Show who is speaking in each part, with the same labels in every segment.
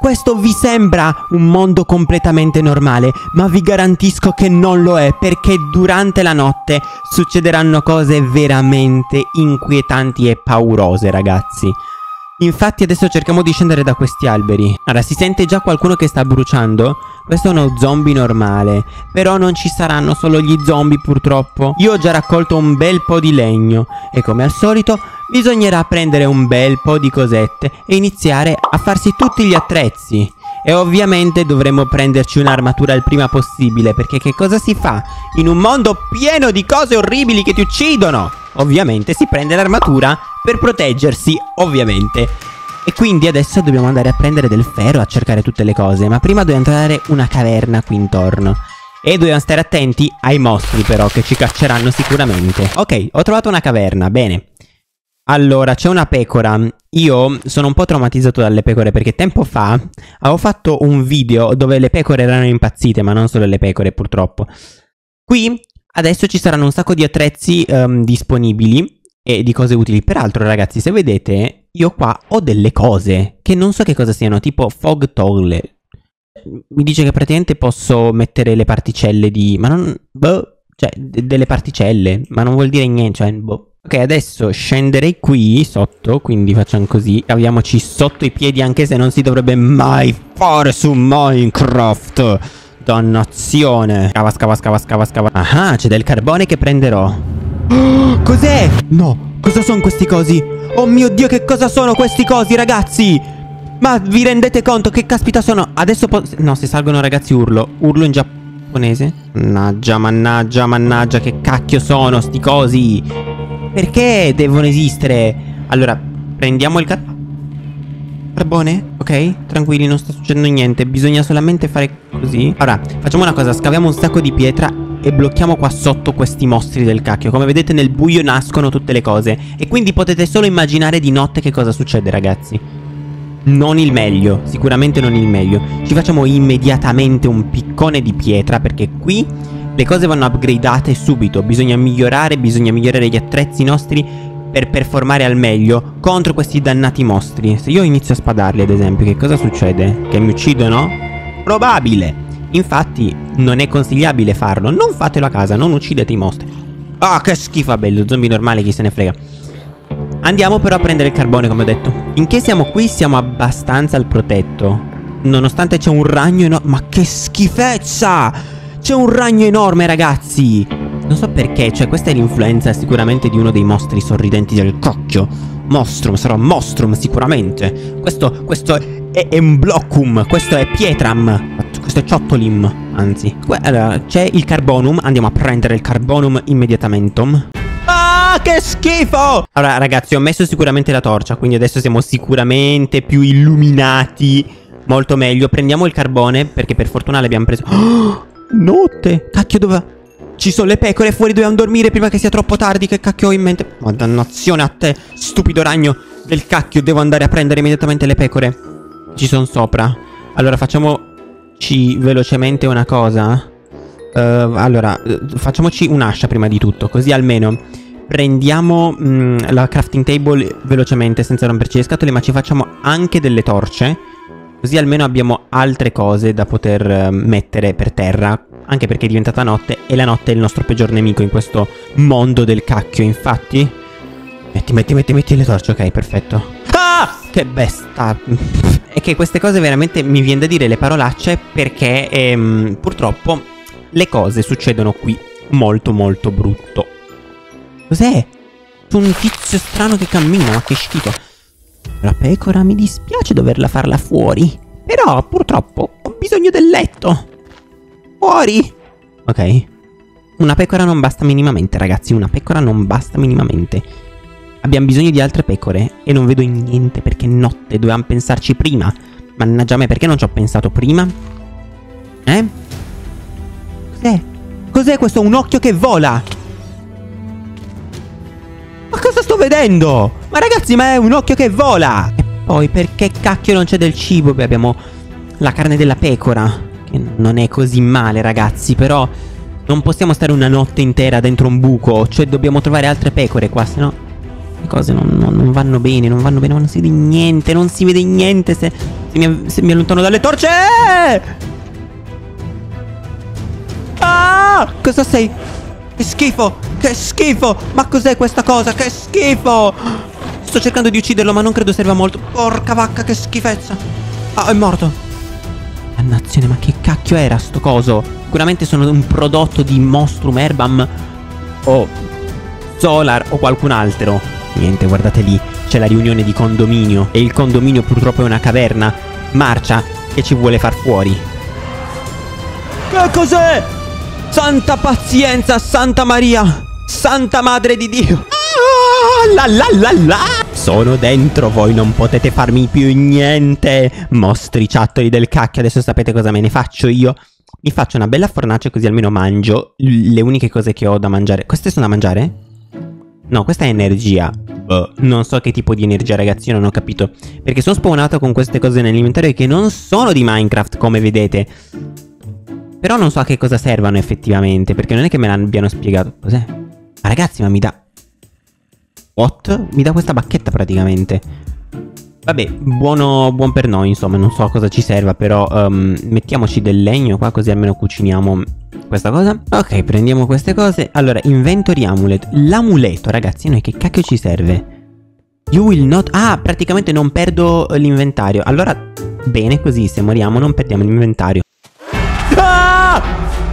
Speaker 1: Questo vi sembra un mondo completamente normale, ma vi garantisco che non lo è, perché durante la notte succederanno cose veramente inquietanti e paurose, ragazzi. Infatti adesso cerchiamo di scendere da questi alberi. Allora, si sente già qualcuno che sta bruciando? Questo è uno zombie normale, però non ci saranno solo gli zombie purtroppo. Io ho già raccolto un bel po' di legno e come al solito bisognerà prendere un bel po' di cosette e iniziare a farsi tutti gli attrezzi. E ovviamente dovremo prenderci un'armatura il prima possibile, perché che cosa si fa in un mondo pieno di cose orribili che ti uccidono? Ovviamente si prende l'armatura per proteggersi, ovviamente. E quindi adesso dobbiamo andare a prendere del ferro, a cercare tutte le cose. Ma prima dobbiamo trovare una caverna qui intorno. E dobbiamo stare attenti ai mostri però, che ci cacceranno sicuramente. Ok, ho trovato una caverna, bene. Allora, c'è una pecora. Io sono un po' traumatizzato dalle pecore perché tempo fa avevo fatto un video dove le pecore erano impazzite, ma non solo le pecore purtroppo. Qui adesso ci saranno un sacco di attrezzi disponibili e di cose utili. Peraltro ragazzi, se vedete, io qua ho delle cose che non so che cosa siano, tipo fog toggle. Mi dice che praticamente posso mettere le particelle di... ma non... boh, cioè delle particelle, ma non vuol dire niente, cioè boh. Ok, adesso scenderei qui sotto, quindi facciamo così. Caviamoci sotto i piedi, anche se non si dovrebbe mai fare su Minecraft. Dannazione. Scava, scava, scava, scava, scava. Ah, c'è del carbone che prenderò. Oh, cos'è? No, cosa sono questi cosi? Oh mio Dio, che cosa sono questi cosi, ragazzi? Ma vi rendete conto che caspita sono? Adesso no, se salgono ragazzi urlo. Urlo in giapponese. Mannaggia, mannaggia, mannaggia, che cacchio sono sti cosi? Perché devono esistere? Allora, prendiamo il carbone? Ok, tranquilli, non sta succedendo niente. Bisogna solamente fare così. Ora, facciamo una cosa, scaviamo un sacco di pietra e blocchiamo qua sotto questi mostri del cacchio. Come vedete nel buio nascono tutte le cose. E quindi potete solo immaginare di notte che cosa succede, ragazzi. Non il meglio, sicuramente non il meglio. Ci facciamo immediatamente un piccone di pietra, perché qui le cose vanno upgradate subito. Bisogna migliorare gli attrezzi nostri per performare al meglio contro questi dannati mostri. Se io inizio a spadarli, ad esempio, che cosa succede? Che mi uccidono? Probabile. Infatti non è consigliabile farlo. Non fatelo a casa, non uccidete i mostri. Ah, che schifo, bello, zombie normale, chi se ne frega. Andiamo però a prendere il carbone, come ho detto. Finché siamo qui siamo abbastanza al protetto, nonostante c'è un ragno enorme. Ma che schifezza! C'è un ragno enorme, ragazzi. Non so perché, cioè questa è l'influenza sicuramente di uno dei mostri sorridenti del cacchio. Mostrum, sarà Mostrum sicuramente. Questo è un Blockum, questo è Pietram, questo è Ciotolim, anzi. Allora, c'è il Carbonum, andiamo a prendere il Carbonum immediatamente. Ah, che schifo! Allora, ragazzi, ho messo sicuramente la torcia, quindi adesso siamo sicuramente più illuminati. Molto meglio. Prendiamo il carbone, perché per fortuna l'abbiamo preso. Oh, notte! Cacchio, dove... Ci sono le pecore fuori, dobbiamo dormire prima che sia troppo tardi. Che cacchio ho in mente? Ma dannazione a te, stupido ragno del cacchio. Devo andare a prendere immediatamente le pecore. Ci sono sopra. Allora, facciamoci velocemente una cosa. Allora, facciamoci un'ascia prima di tutto, così almeno prendiamo la crafting table velocemente senza romperci le scatole, ma ci facciamo anche delle torce, così almeno abbiamo altre cose da poter mettere per terra, anche perché è diventata notte e la notte è il nostro peggior nemico in questo mondo del cacchio. Infatti metti le torce. Ok, perfetto. Ah, che besta. È che queste cose veramente mi viene da dire le parolacce, perché purtroppo le cose succedono qui molto molto brutto. Cos'è? C'è un tizio strano che cammina, ma che schifo. La pecora, mi dispiace doverla farla fuori, però purtroppo ho bisogno del letto. Fuori. Ok. Una pecora non basta minimamente, ragazzi. Una pecora non basta minimamente. Abbiamo bisogno di altre pecore e non vedo niente perché è notte. Dovevamo pensarci prima. Mannaggia me, perché non ci ho pensato prima? Cos'è? Cos'è questo? Un occhio che vola! Ma cosa sto vedendo? Ma ragazzi, ma è un occhio che vola! E poi perché cacchio non c'è del cibo? Beh, abbiamo la carne della pecora, che non è così male, ragazzi, però non possiamo stare una notte intera dentro un buco. Cioè dobbiamo trovare altre pecore qua, se no le cose non vanno bene, non si vede niente, se Se mi allontano dalle torce. Ah! Cosa sei? Che schifo! Che schifo! Ma cos'è questa cosa? Che schifo! Sto cercando di ucciderlo, ma non credo serva molto. Porca vacca, che schifezza! Ah, è morto! Dannazione, ma che cacchio era sto coso? Sicuramente sono un prodotto di Monstrum Herbam o Solar o qualcun altro. Niente, guardate lì, c'è la riunione di condominio. E il condominio purtroppo è una caverna marcia che ci vuole far fuori. Che cos'è? Santa pazienza, Santa Maria, Santa Madre di Dio. La la la la. Sono dentro, voi non potete farmi più niente. Mostriciattoli del cacchio. Adesso sapete cosa me ne faccio io? Mi faccio una bella fornace così almeno mangio le uniche cose che ho da mangiare. Queste sono da mangiare? No, questa è energia. Non so che tipo di energia, ragazzi, io non ho capito. Perché sono spawnato con queste cose nell'inventario che non sono di Minecraft, come vedete. Però non so a che cosa servano effettivamente, perché non è che me l'abbiano spiegato. Cos'è? Ma ragazzi, ma mi dà... What? Mi dà questa bacchetta praticamente. Vabbè, buon per noi, insomma, non so a cosa ci serva, però mettiamoci del legno qua così almeno cuciniamo questa cosa. Ok, prendiamo queste cose. Allora, inventory amulet. L'amuleto, ragazzi, a noi che cacchio ci serve? You will not... Ah, praticamente non perdo l'inventario. Allora, bene così, se moriamo non perdiamo l'inventario. Ah!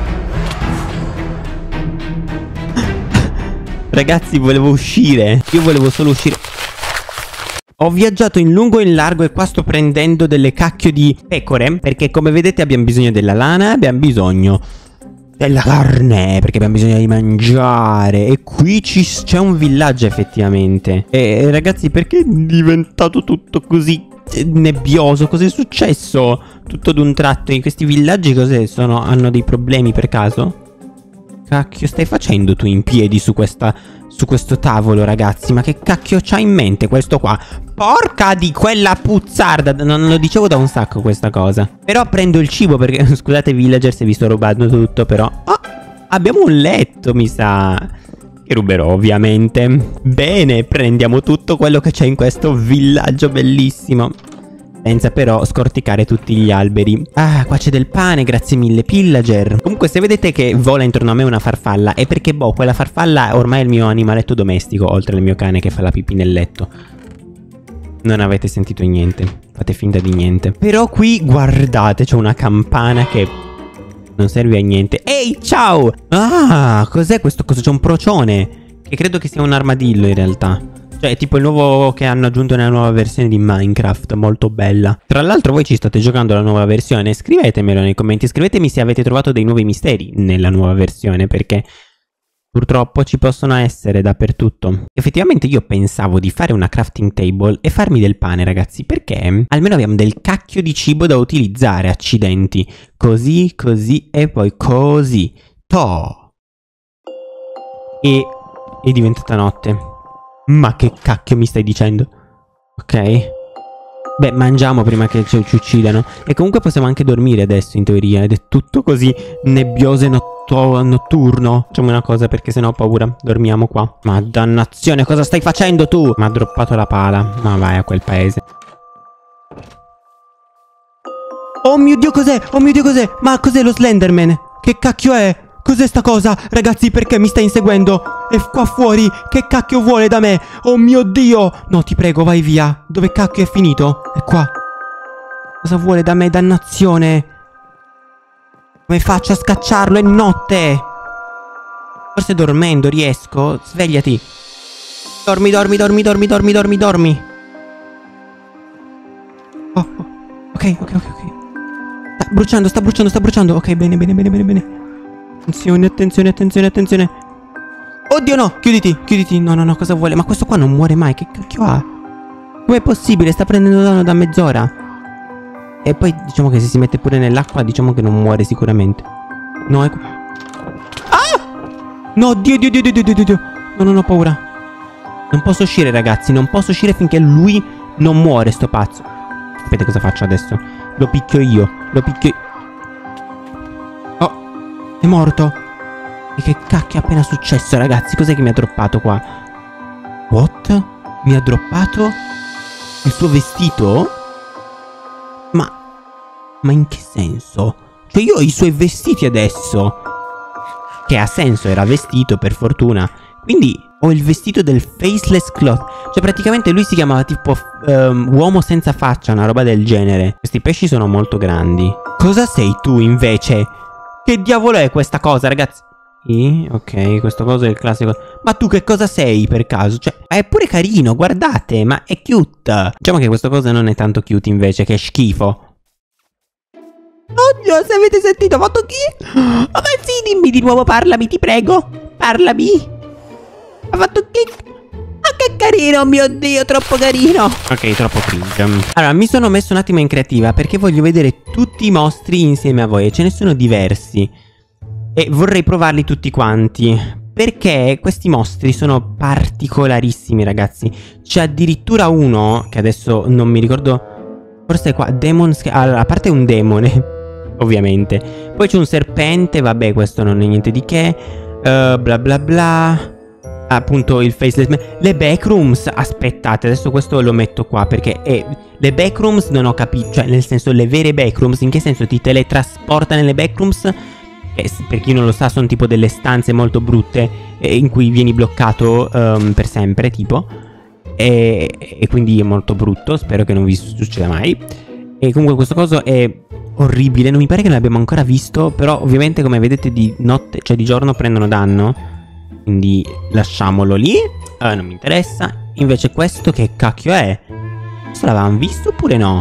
Speaker 1: Ragazzi, volevo uscire. Io volevo solo uscire. Ho viaggiato in lungo e in largo e qua sto prendendo delle cacchio di pecore, perché come vedete abbiamo bisogno della lana, abbiamo bisogno della carne, perché abbiamo bisogno di mangiare. E qui c'è un villaggio effettivamente. E ragazzi, perché è diventato tutto così nebbioso? Cos'è successo? Tutto d'un tratto in questi villaggi cos'è? Hanno dei problemi per caso? Cacchio stai facendo tu in piedi su questo tavolo, ragazzi? Ma che cacchio c'ha in mente questo qua? Porca di quella puzzarda. Non lo dicevo da un sacco questa cosa. Però prendo il cibo perché... Scusate villager se vi sto rubando tutto, però... Oh, abbiamo un letto, mi sa. Che ruberò ovviamente. Bene, prendiamo tutto quello che c'è in questo villaggio bellissimo, senza però scorticare tutti gli alberi. Ah, qua c'è del pane, grazie mille pillager. Comunque se vedete che vola intorno a me una farfalla è perché, boh, quella farfalla ormai è il mio animaletto domestico, oltre al mio cane che fa la pipì nel letto. Non avete sentito niente, fate finta di niente. Però qui, guardate, c'è una campana che non serve a niente. Ehi, ciao! Ah, cos'è questo coso? C'è un procione, che credo che sia un armadillo in realtà. Cioè, è tipo il nuovo che hanno aggiunto nella nuova versione di Minecraft, molto bella. Tra l'altro voi ci state giocando la nuova versione, scrivetemelo nei commenti, scrivetemi se avete trovato dei nuovi misteri nella nuova versione, perché purtroppo ci possono essere dappertutto. Effettivamente io pensavo di fare una crafting table e farmi del pane, ragazzi, perché almeno abbiamo del cacchio di cibo da utilizzare, accidenti. Così, così e poi così. Toh! E è diventata notte. Ma che cacchio mi stai dicendo? Ok. Beh, mangiamo prima che ci uccidano. E comunque possiamo anche dormire adesso, in teoria. Ed è tutto così nebbioso e notturno. Facciamo una cosa, perché sennò ho paura. Dormiamo qua. Ma dannazione, cosa stai facendo tu? Mi ha droppato la pala. Ma vai a quel paese. Oh mio Dio, cos'è? Oh mio Dio, cos'è? Ma cos'è lo Slenderman? Che cacchio è? Cos'è sta cosa? Ragazzi, perché mi sta inseguendo? È qua fuori. Che cacchio vuole da me? Oh mio Dio. No, ti prego, vai via. Dove cacchio è finito? È qua. Cosa vuole da me, dannazione? Come faccio a scacciarlo? È notte. Forse dormendo riesco. Svegliati. Dormi, dormi, dormi, dormi, dormi, dormi, dormi. Oh, oh. Ok, ok, ok, ok. Sta bruciando, sta bruciando, sta bruciando. Ok, bene, bene, bene, bene, bene. Attenzione, attenzione, attenzione, attenzione. Oddio no, chiuditi, chiuditi. No, no, no, cosa vuole? Ma questo qua non muore mai, che cacchio ha? Com'è possibile? Sta prendendo danno da mezz'ora. E poi diciamo che se si mette pure nell'acqua, diciamo che non muore sicuramente. No, ecco. Ah! No, Dio, Dio, Dio, Dio, Dio, Dio, Dio. No, non ho paura. Non posso uscire, ragazzi, non posso uscire finché lui non muore, sto pazzo. Sapete cosa faccio adesso? Lo picchio io, lo picchio io. È morto. E che cacchio è appena successo, ragazzi? Cos'è che mi ha droppato qua? What? Mi ha droppato il suo vestito? Ma in che senso? Cioè io ho i suoi vestiti adesso. Che ha senso, era vestito per fortuna. Quindi ho il vestito del faceless cloth. Cioè praticamente lui si chiamava tipo uomo senza faccia, una roba del genere. Questi pesci sono molto grandi. Cosa sei tu invece? Che diavolo è questa cosa, ragazzi? Ok, questo coso è il classico. Ma tu che cosa sei per caso? Cioè, è pure carino, guardate, ma è cute. Diciamo che questo coso non è tanto cute invece, che è schifo. Oddio, se avete sentito, ho fatto chi? Oh, ma sì, dimmi di nuovo, parlami, ti prego. Parlami. Ha fatto chi? Ma che carino, mio Dio, troppo carino. Ok, troppo cringe. Allora, mi sono messo un attimo in creativa perché voglio vedere tutti i mostri insieme a voi. E ce ne sono diversi. E vorrei provarli tutti quanti. Perché questi mostri sono particolarissimi, ragazzi. C'è addirittura uno, che adesso non mi ricordo. Forse è qua, allora, a parte un demone, ovviamente. Poi c'è un serpente, vabbè, questo non è niente di che. Bla bla bla. Appunto il faceless man. Le backrooms, aspettate, adesso questo lo metto qua perché le backrooms non ho capito. Cioè nel senso, le vere backrooms, in che senso ti teletrasporta nelle backrooms? Per chi non lo sa, sono tipo delle stanze molto brutte in cui vieni bloccato per sempre, tipo. E quindi è molto brutto, spero che non vi succeda mai. E comunque questo coso è orribile, non mi pare che l'abbiamo ancora visto. Però ovviamente, come vedete, di notte, cioè di giorno prendono danno. Quindi lasciamolo lì, non mi interessa. Invece questo che cacchio è? Questo l'avevamo visto oppure no?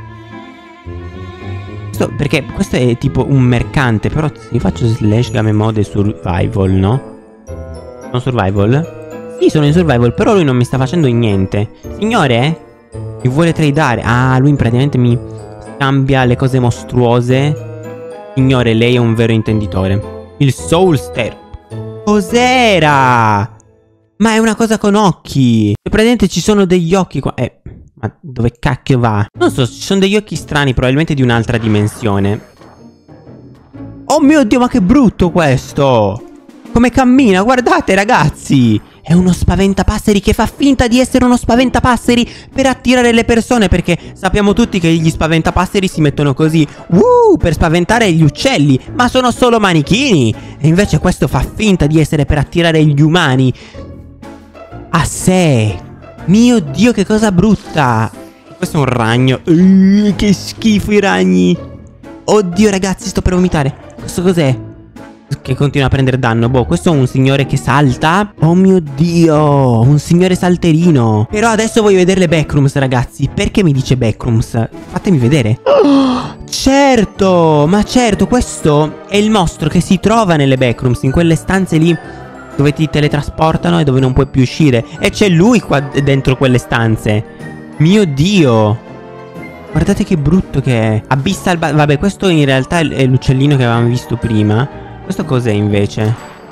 Speaker 1: Perché questo è tipo un mercante. Però se io faccio slash game mode survival, no? Non survival? Sì, sono in survival, però lui non mi sta facendo niente. Signore? Mi vuole tradare. Ah, lui praticamente mi scambia le cose mostruose. Signore, lei è un vero intenditore. Il Soulster. Cos'era? Ma è una cosa con occhi. E praticamente ci sono degli occhi qua. Ma dove cacchio va? Non so, ci sono degli occhi strani, probabilmente di un'altra dimensione. Oh mio Dio, ma che brutto questo! Come cammina, guardate ragazzi! È uno spaventapasseri che fa finta di essere uno spaventapasseri per attirare le persone, perché sappiamo tutti che gli spaventapasseri si mettono così per spaventare gli uccelli, ma sono solo manichini. E invece questo fa finta di essere per attirare gli umani a sé. Mio Dio, che cosa brutta. Questo è un ragno. Che schifo i ragni. Oddio ragazzi, sto per vomitare. Questo cos'è? Che continua a prendere danno. Boh, questo è un signore che salta. Oh mio Dio, un signore salterino. Però adesso voglio vedere le backrooms, ragazzi. Perché mi dice backrooms? Fatemi vedere. Certo, ma certo, questo è il mostro che si trova nelle backrooms, in quelle stanze lì dove ti teletrasportano e dove non puoi più uscire. E c'è lui qua dentro quelle stanze. Mio Dio, guardate che brutto che è. Abyssal vabbè, questo in realtà è l'uccellino che avevamo visto prima. Questo cos'è invece?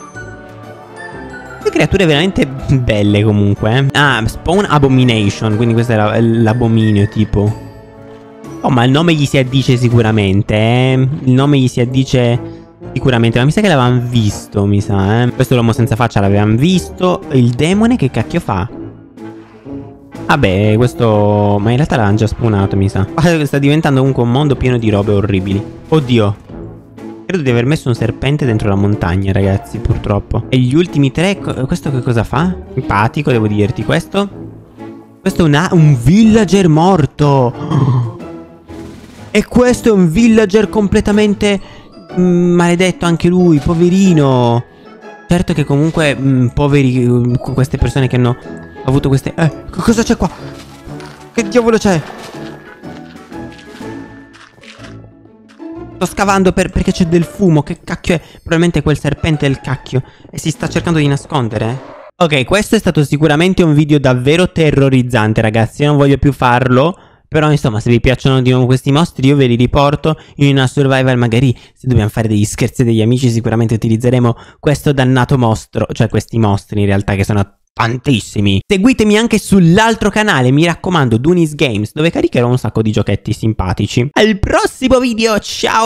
Speaker 1: Due creature veramente belle comunque. Ah, Spawn Abomination. Quindi questo è l'abominio tipo. Oh, ma il nome gli si addice sicuramente, Il nome gli si addice sicuramente. Ma mi sa che l'avevamo visto, mi sa, Questo è l'uomo senza faccia, l'avevamo visto. Il demone che cacchio fa? Vabbè, questo... Ma in realtà l'avevamo già spawnato, mi sa. Sta diventando comunque un mondo pieno di robe orribili. Oddio. Credo di aver messo un serpente dentro la montagna, ragazzi, purtroppo. E gli ultimi tre... Questo che cosa fa? Simpatico, devo dirti. Questo è un villager morto. E questo è un villager completamente maledetto anche lui, poverino. Certo che comunque poveri queste persone che hanno avuto queste... cosa c'è qua? Che diavolo c'è? Sto scavando perché c'è del fumo. Che cacchio è? Probabilmente quel serpente è il cacchio e si sta cercando di nascondere. Ok, questo è stato sicuramente un video davvero terrorizzante, ragazzi. Io non voglio più farlo. Però insomma, se vi piacciono di nuovo questi mostri, io ve li riporto in una survival. Magari se dobbiamo fare degli scherzi degli amici, sicuramente utilizzeremo questo dannato mostro. Cioè questi mostri in realtà, che sono tantissimi. Seguitemi anche sull'altro canale, mi raccomando, Dunis Games, dove caricherò un sacco di giochetti simpatici. Al prossimo video, ciao!